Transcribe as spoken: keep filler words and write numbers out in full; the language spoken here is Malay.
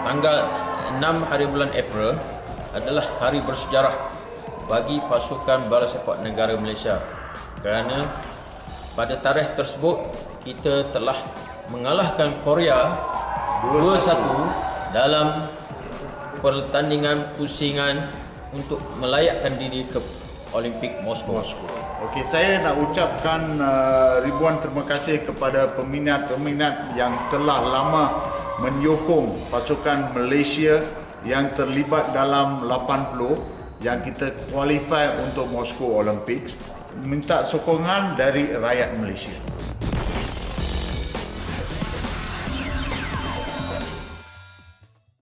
tanggal enam hari bulan April adalah hari bersejarah bagi pasukan bala sepak negara Malaysia, kerana pada tarikh tersebut kita telah mengalahkan Korea dua satu dalam pertandingan pusingan untuk melayakkan diri ke Olimpik Moskow. Okey, saya nak ucapkan uh, ribuan terima kasih kepada peminat-peminat yang telah lama menyokong pasukan Malaysia yang terlibat dalam lapan puluh yang kita qualify untuk Moscow Olympics. Minta sokongan dari rakyat Malaysia.